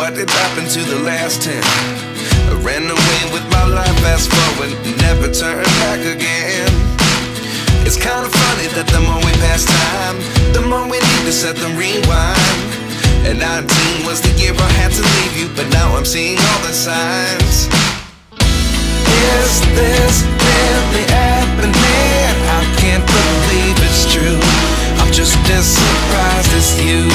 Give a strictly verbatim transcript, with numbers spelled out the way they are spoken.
what did happen to the last ten? I ran away with my life, fast forward, never turn back again. It's kind of funny that the more we pass time, the more we need to set them rewind. And nineteen was the year I had to leave you, but now I'm seeing all the signs. Is this really happening? I can't believe it's true. I'm just as surprised as you.